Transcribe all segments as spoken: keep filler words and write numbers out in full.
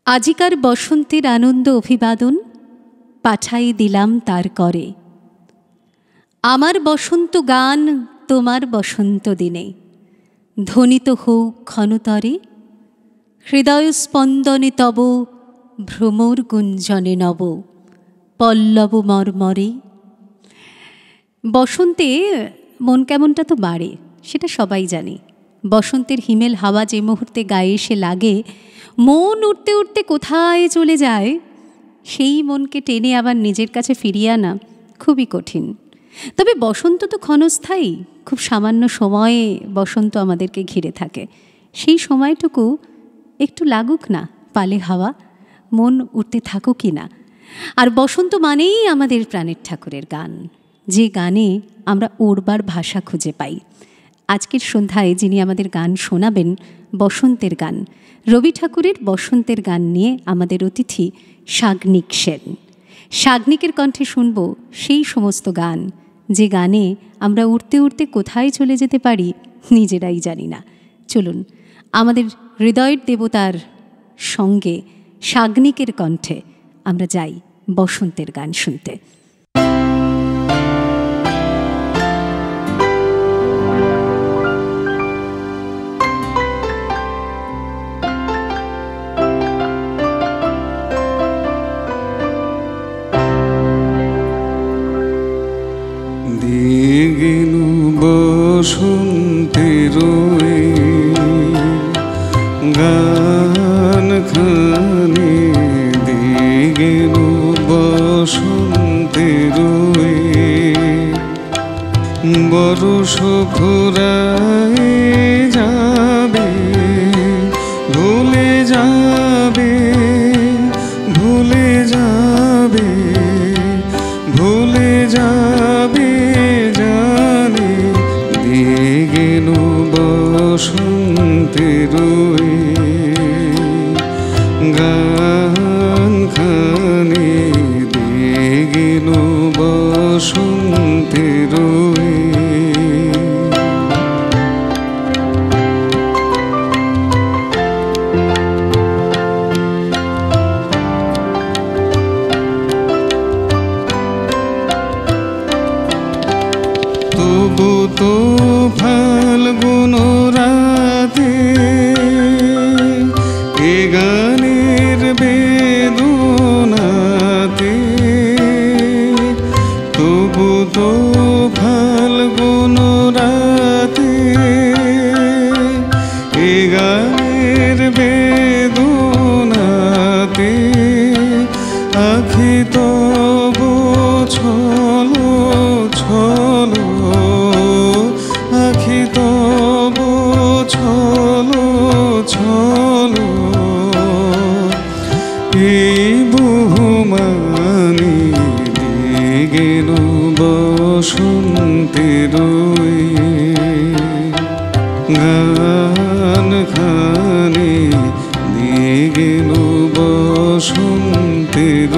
আজিকার বসন্তের আনন্দ অভিবাদন পাঠাই দিলাম তার করে। আমার বসন্ত গান তোমার বসন্ত দিনে ধ্বনিত হোক ক্ষণতরে, হৃদয় স্পন্দনে তব ভ্রমর গুঞ্জনে নব পল্লব মর্মরে। বসন্তে মন কেমনটা তো বাড়ে, সেটা সবাই জানি। বসন্তের হিমেল হাওয়া যে মুহূর্তে গায়ে এসে লাগে, মন উঠতে উঠতে কোথায় চলে যায়, সেই মনকে টেনে আবার নিজের কাছে ফিরিয়ে আনা খুবই কঠিন। তবে বসন্ত তো ক্ষণস্থায়ী, খুব সামান্য সময়ে বসন্ত আমাদেরকে ঘিরে থাকে। সেই সময়টুকু একটু লাগুক না পালে হাওয়া, মন উঠতে থাকুকই না। আর বসন্ত মানেই আমাদের প্রাণের ঠাকুরের গান, যে গানে আমরা ওড়বার ভাষা খুঁজে পাই। আজকের সন্ধ্যায় যিনি আমাদের গান শোনাবেন বসন্তের গান, রবি ঠাকুরের বসন্তের গান নিয়ে আমাদের অতিথি সাগ্নিক সেন। সাগ্নিকের কণ্ঠে শুনব সেই সমস্ত গান যে গানে আমরা উড়তে উড়তে কোথায় চলে যেতে পারি নিজেরাই জানি না। চলুন আমাদের হৃদয়ের দেবতার সঙ্গে সাগ্নিকের কণ্ঠে আমরা যাই বসন্তের গান শুনতে। গেলু বসন্তের গান খানে, দিয়ে গেলু বসন্তের বরষ ফুরায় যাবে, ভুলে যাবে, ভুলে যাবে, ভুলে যাবে জানে, দিয়ে গেল বসন্তের গান খানে, দিয়ে গেল বসন্তের তবু তো ফাল্গুন রাতে এ গানের বেদনাতে, তবু তো ফাল্গুন রাতে এ গানের বেদনাতে, আখি তব ছলো ছলো, আখি তব ছলো ছলো, এই বহুমানি দিয়ে গেল বসন্তের গান খানে, দিয়ে গেল বসন্তের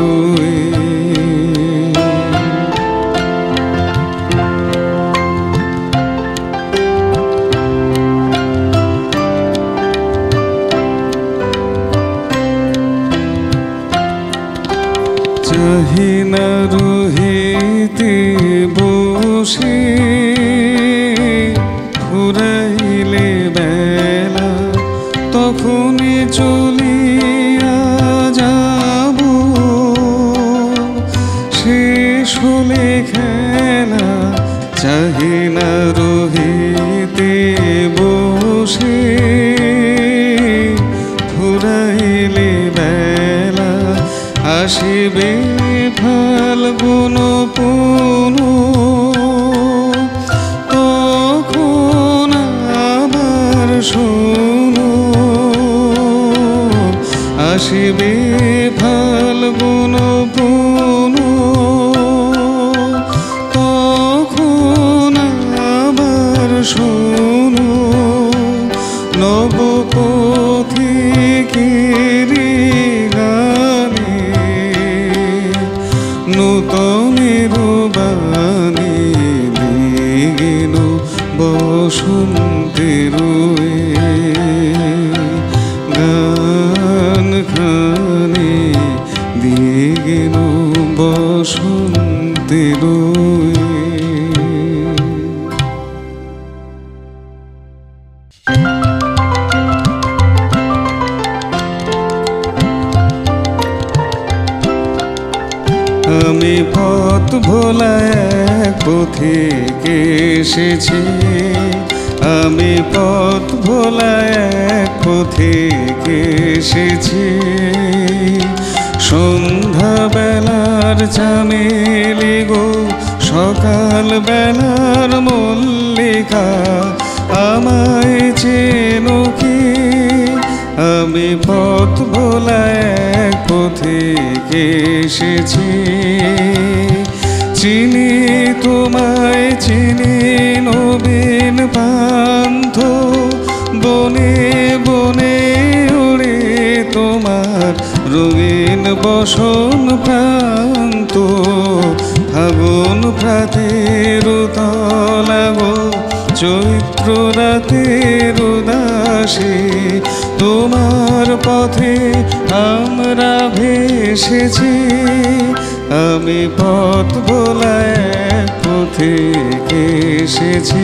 চাহি না রহিতে বসে, ফুরাইলে বেলা তখনই চলিয়া যাব, শেষ হলে খেলা। চাহি না রহিতে বসে, ফুরাইলে বেলা আসিবে ফাল্গুন পুন, তখন আবার শোনো, আসিবে ফাল্গুন পুন, তখন আবার শোনো, নব পথিকের গানে, নূতনের বাণী দিয়ে গেল বসন্তের গান খান। আমি পথ ভোলা এক পথিকে এসেছি, আমি পথ ভোলা এক পথিকে এসেছি। সন্ধ্যা বেলার চামেলি গো, সকাল বেলার মল্লিকা, আমায় চেনো কি? আমি পথ ভোলা এক পথিকে এসেছি। চিনি তোমায় চিনি নবীন পান্থ, বনে বনে ওড়ে তোমার রঙিন বসন প্রান্ত। ফাগুন প্রাতের তলা গো, চৈত্র রাতের উদাসী, তোমার পথে আমরা ভেসেছি। আমি পথ ভোলা এক পথিকে এসেছি।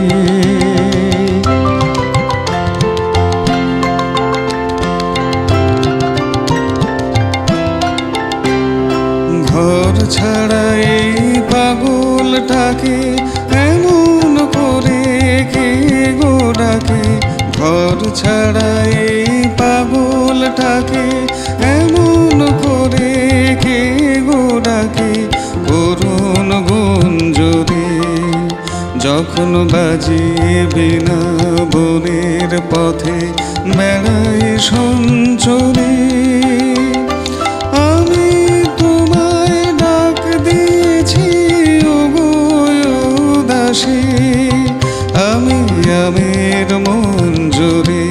ঘর ছাড়া এই পাগলটাকে এমন করে কে গো ডাকে? ঘর ছাড়া এই পাগলটাকে এমন করে কে গো ডাকে? করুণ গুঞ্জরে যখন বাজিয়ে বিনা বনের পথে বেড়ায় সঞ্চরে, আমি তোমায় ডাক দিয়েছি ওগো উদাসী, আমি আমের মন জোরে।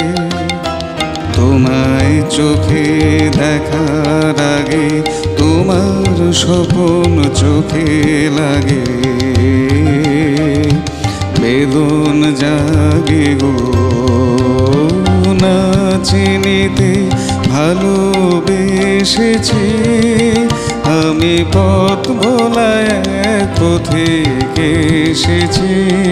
তোমায় চোখে দেখার আগে তোমার স্বপন চোখে লাগে, বেদন জাগে গো না চিনিতে ভালোবেসেছি। আমি পথ ভোলা এক পথিকে এসেছি।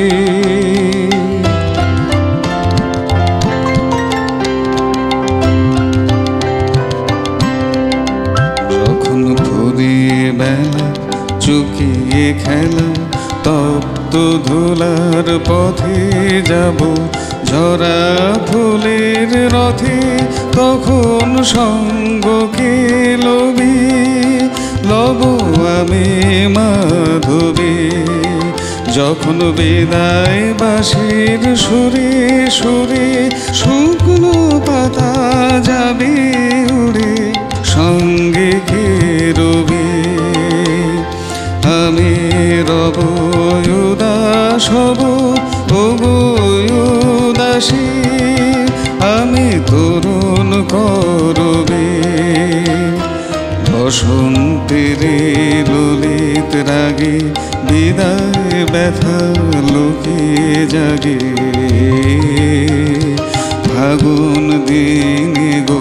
যখন ফুরিয়ে বেলা চুকিয়ে খেলা, তপ্ত ধুলার পথে যাব ঝরা ফুলের রথে, তখন সঙ্গকে লবি লব আমি মাধবী। যখন বিদায় বাঁশির সুরে সুরে শুকনো পাতা যাবে উড়ে, সঙ্গে কে রবি? আমি রব উদাস হব ওগো উদাসী, আমি তরুণ করবে। বসন্তের ললিত রাগে বিদায় ব্যথা লুকিয়ে জাগে, ফাগুন দিনে গো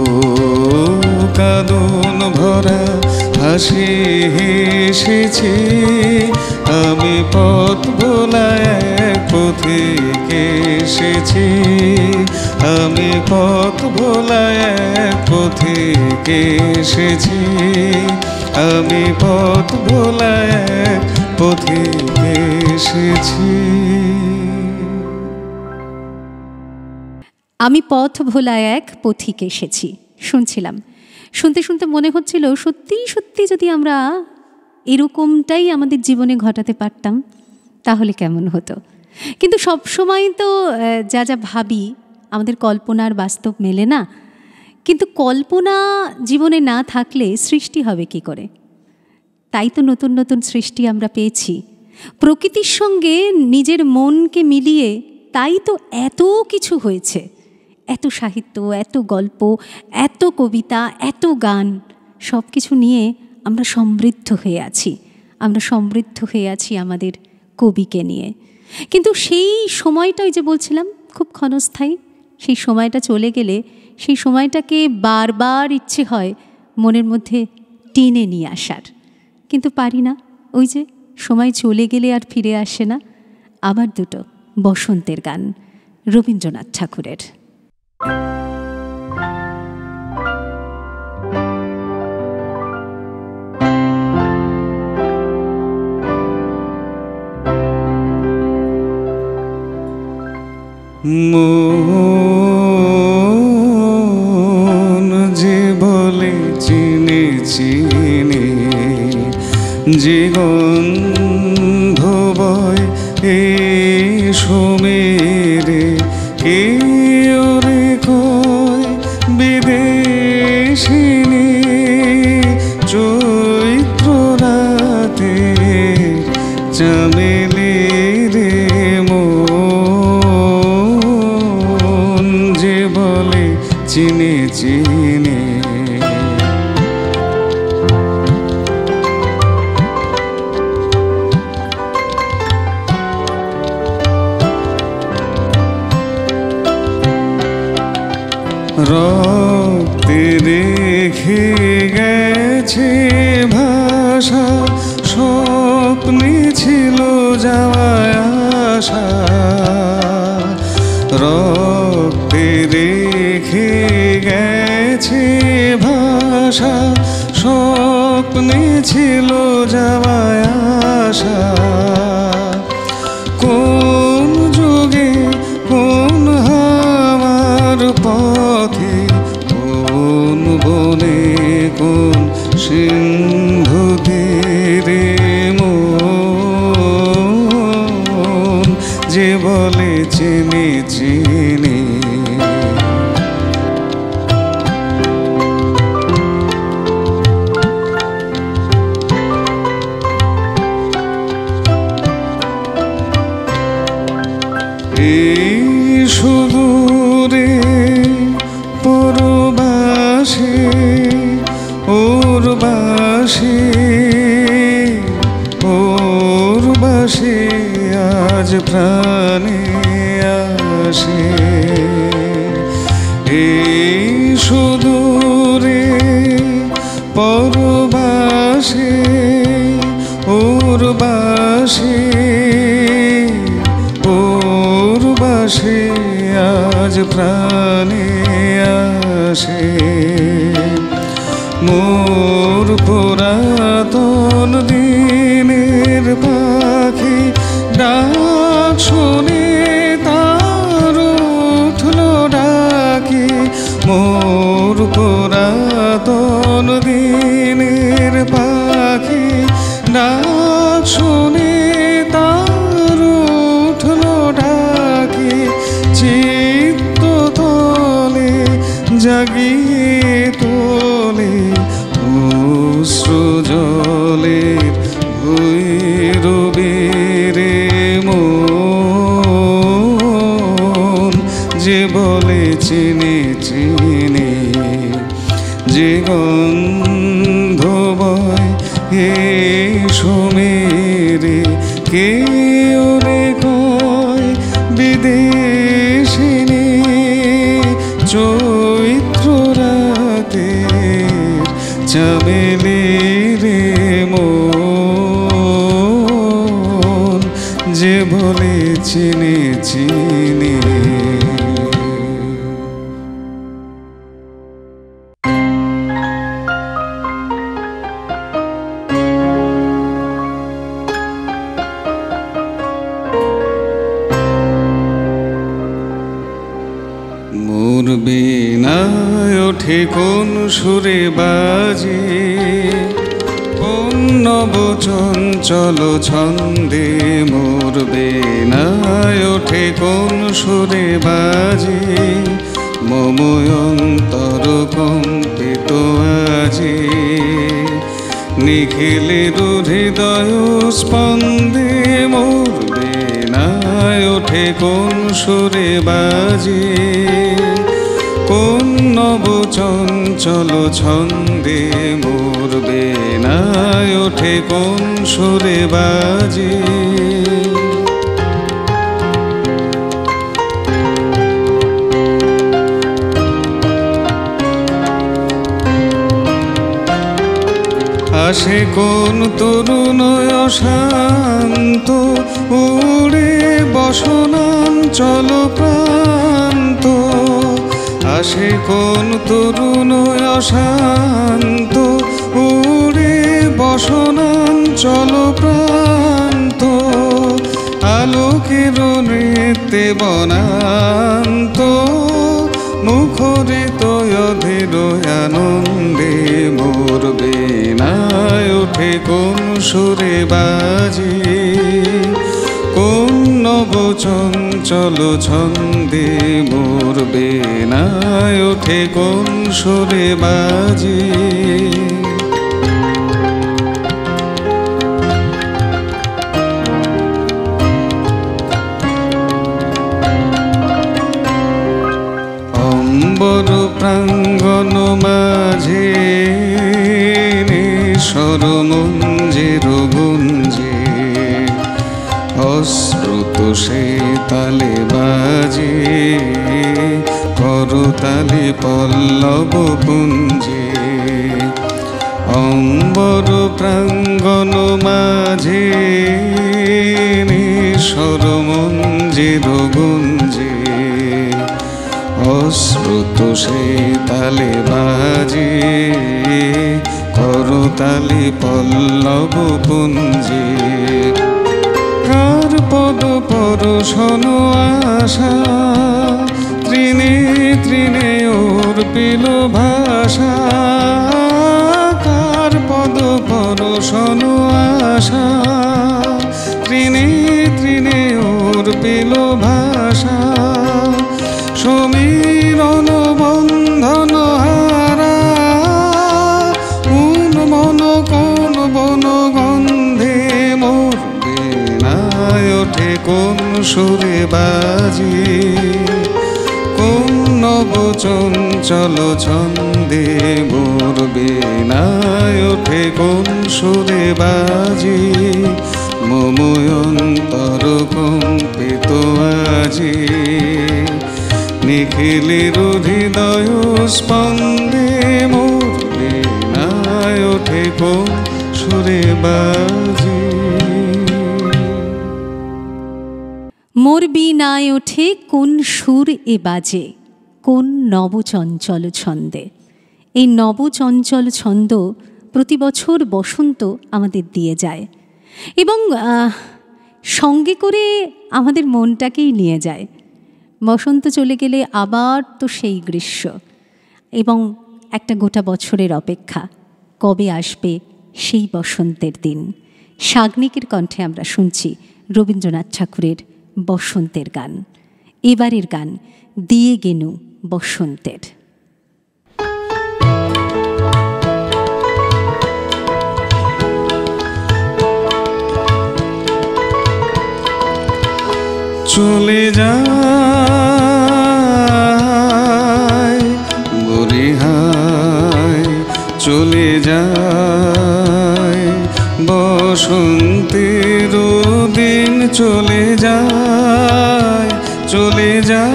কাঁদন ভরা হাসি হেসেছি। আমি পথ ভোলা এক পথিকে এসেছি, আমি পথ ভোলা এক পথিকে এসেছি, আমি পথ ভোলা এক পথিকে এসেছি। আমি পথ ভোলা এক পথিকে এসেছি শুনছিলাম। শুনতে শুনতে মনে হচ্ছিল সত্যি সত্যি যদি আমরা এরকমটাই আমাদের জীবনে ঘটাতে পারতাম তাহলে কেমন হতো। কিন্তু সব সময় তো যা যা ভাবি আমাদের কল্পনার বাস্তব মেলে না। কিন্তু কল্পনা জীবনে না থাকলে সৃষ্টি হবে কি করে? তাই তো নতুন নতুন সৃষ্টি আমরা পেয়েছি প্রকৃতির সঙ্গে নিজের মনকে মিলিয়ে। তাই তো এত কিছু হয়েছে, এত সাহিত্য, এত গল্প, এত কবিতা, এত গান, সব কিছু নিয়ে আমরা সমৃদ্ধ হয়ে আছি। আমরা সমৃদ্ধ হয়ে আছি আমাদের কবিকে নিয়ে। কিন্তু সেই সময়টাই যে বলছিলাম খুব ক্ষণস্থায়ী। সেই সময়টা চলে গেলে সেই সময়টাকে বারবার ইচ্ছে হয় মনের মধ্যে টেনে নিয়ে আসার, কিন্তু পারি না। ওই যে সময় চলে গেলে আর ফিরে আসে না। আবার দুটো বসন্তের গান রবীন্দ্রনাথ ঠাকুরের। মন যে বলে চিনে চিনে যে গন্ধ বয় এই সমীরে কেউ রে কয় বিদেশিনী চৈত্র রাতে চামেলি রে মন যে বলে চিনে চিনে রক্তে রেখে গেছে ভাষা স্বপ্নে ছিল যাওয়ার আশা রক্তে রেখে গেছে ভাষা স্বপ্নে ছিল যাওয়ার আশা কোন যুগে কোন হাওয়ার পথে কোন বনে কোন সিন্ধু তীরে মন যে বলে চিনি চিনি এই সুদূরে পরবাসে ওর বাসে ওর বাসে আজ প্রাণে আসে এই সুদূরে পরবাসে ওর বাসে ওর বাসে আজ প্রাণে আসে মোর পুরাতন দিনের পাখি ডাক শুনে তার উঠল ডাকি মোর পুরাতন দিনের পাখি ডাক শুনে তার উঠল ডাকি চিত্ত তলে জাগিয়ে তোলে অশ্রু জলের ভৈরবীরে মন যে বলে চিনি চিনি যে গন্ধ বয় হে সমীরে কেউ রে কয় বিদেশিনী চৈত্র রাতে চামেলি রে মন যে বলে চিনি চিনি মোর বিনায় ওঠে কোন সুরে বাজে কোন নবচঞ্চল ছন্দে মোর বিনায় ওঠে কোন সুরে বাজে মম অন্তর কম্পিত আজি নিখিলের হৃদয় স্পন্দে মোর বিনায় ওঠে কোন সুরে বাজে কোন নবচঞ্চল ছন্দে মোর বিনায় ওঠে কোন সুরে বাজে আসে কোন তরুণ অশান্ত উড়ে বসনাঞ্চল প্রান্ত আসে কোন তরুণ অশান্ত উড়ে বসনাঞ্চল প্রান্ত আলোকের নৃত্যে বনান্ত মুখরিত অধীর আনন্দে মোর বীণায় ওঠে কোন সুরে বাজি, কোন নব চঞ্চল ছন্দে মোর বীণায় ওঠে কোন সুরে বাজি। অম্বর প্রাঙ্গণ মাঝে সরমঞ্জের গুঞ্জে অশ্রুত সে তালে বাজে করতালি পল্লব পুঞ্জে। অম্বর প্রাঙ্গণ মাঝে সরমঞ্জের গুঞ্জে অশ্রুত সে তালে বাজে করতালি পল্লব পুঞ্জে। কার পদ পরশন আশা তৃণে তৃণে ওর পিল ভাষা, কার পদ পরশন আশা তৃণে তৃণে ওর পিল ভাষা। সমীরণ বন্ধন হারা কোন মন কোন বন গন্ধে মোর বীণায় ওঠে কোন সুরে বাজি, কোন নব চঞ্চল ছন্দে মোর বীণায় ওঠে কোন সুরে বাজি। মময় অন্তর কম্পিত আজি নিখিলের হৃদয় স্পন্দে মোর বীণায় ওঠে কোন সুরে বাজি। মোর বীণায় ওঠে কোন সুর এ বাজে কোন নবচঞ্চল ছন্দে। এই নবচঞ্চল ছন্দ প্রতি বছর বসন্ত আমাদের দিয়ে যায় এবং সঙ্গে করে আমাদের মনটাকেই নিয়ে যায়। বসন্ত চলে গেলে আবার তো সেই গ্রীষ্ম এবং একটা গোটা বছরের অপেক্ষা কবে আসবে সেই বসন্তের দিন। সাগ্নিকের কণ্ঠে আমরা শুনছি রবীন্দ্রনাথ ঠাকুরের বসন্তের গান। এবারের গান দিয়ে গেনু বসন্তের। চলে যায় বরিহায় চলে যায় বসন্তের দিন চলে যায় চলে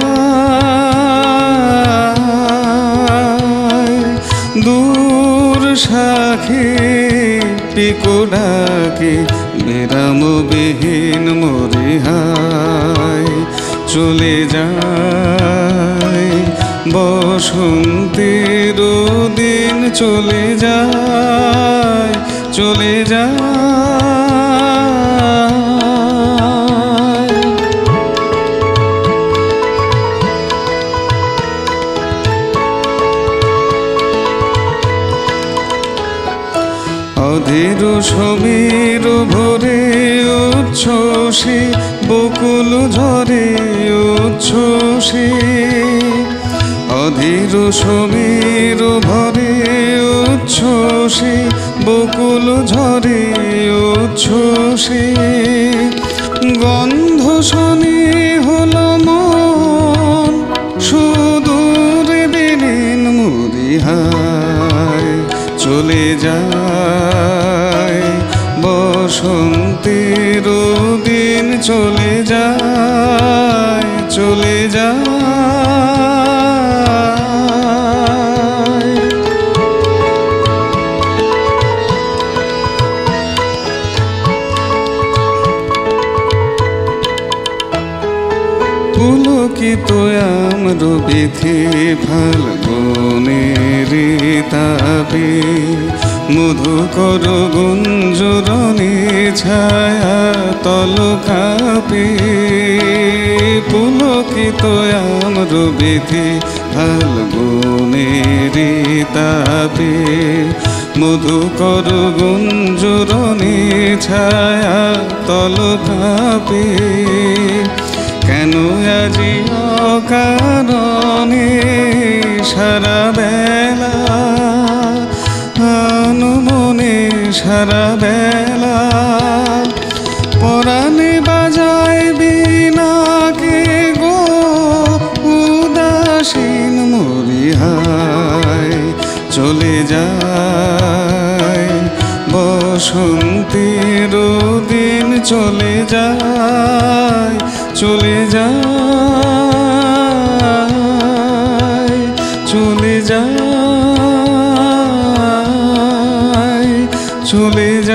যায় দূর শাখে পিকো ডাকে বিরামবিহীন মরিহায় চলে যায় বসন্তের দিন চলে যায় চলে যায় অধীর সমীর ভরে উচ্ছ্বসে বকুল ঝরে উচ্ছ্বসে অধীর সমীর ভরে উচ্ছ্বসে বকুল ঝরে উচ্ছ্বসে গন্ধ শনি হল মন সুদূরে দিলেন মরিহায় চলে যায় বসন্তের দিন চলে যায় চলে যায় পুলকিত আম্র বিথি ফাল্গুনের তাবে মধুকর গুঞ্জরণী ছায়া তল কাঁপে পুলকিত আম্র বিধি ফাল্গুনেরি তাপে মধুকর গুঞ্জরণী ছায়া তল কাঁপে কেন আজি অকারণে সারা বেলা মনে সারা বেলা পরাণে বাজায় বিনাকে গো উদাসীন মরিহায় চলে যায় বসন্তের দিন চলে যায় চলে যায় চলে যায় চলে যায়।